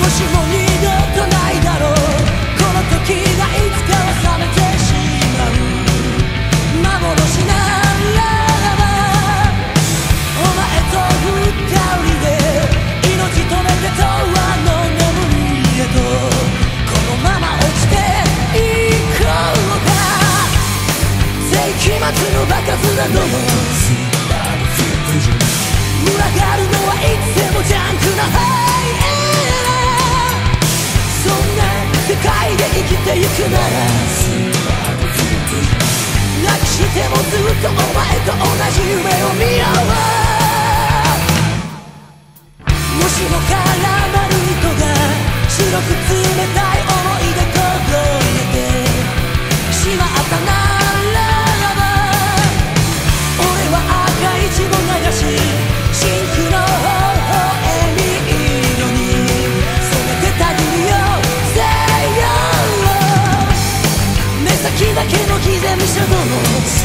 しも二度とないだろう、この時がいつかは冷めてしまう幻ならば、お前と二人で命止めて永遠の眠りへと、このまま落ちていこうか。世紀末の場数なども群がるのはいつでもジャンクなハイエラー。そんな世界で生きてゆくなら、抱きしてもずっとお前と同じ夢を見よう。もしも絡まる糸が白く冷たい思い出凍えてしまったならば、俺は赤い血を流し真紅の微笑み色に染めてたぐりよせよ。目先だけの偽善者ども、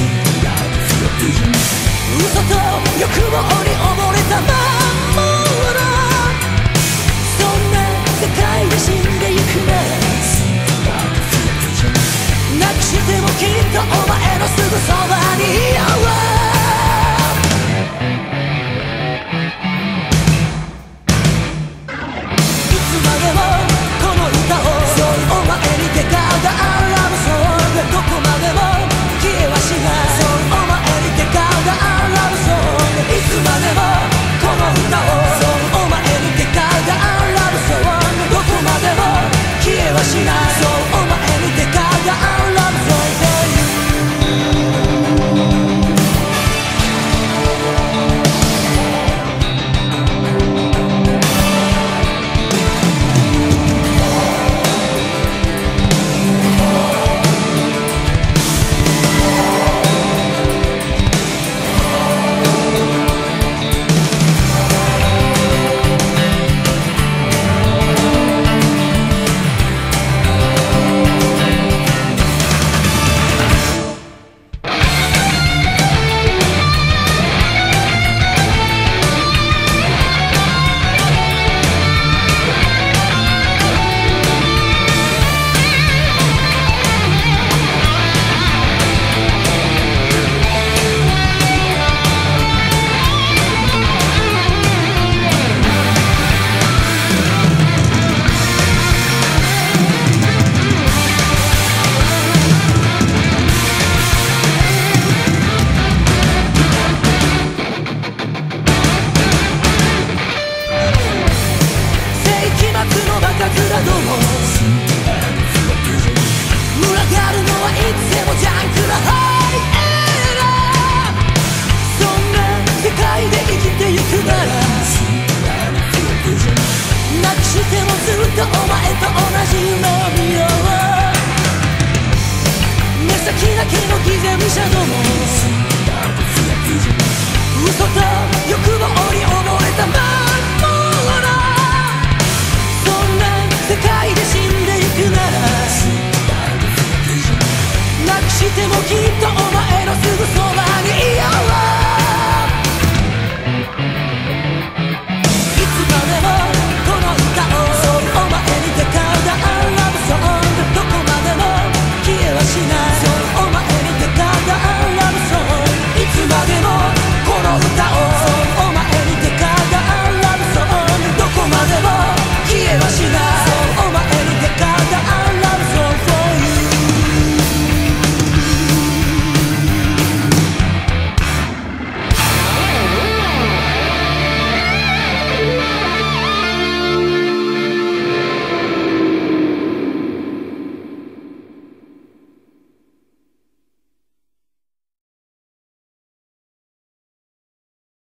嘘と欲望に溺れたまま、そんな世界で死んでゆくなら、泣きしてもきっとお前のすぐそばにいよう。どこまでも消えはしない、そうお前に手がラブソング。いつまでもこの歌を、そうお前に手がラブソング。どこまでも消えはしない、そうお前に手がラブソング。お前と同じ夢を見よう。目先だけの偽善者ども、嘘と欲望に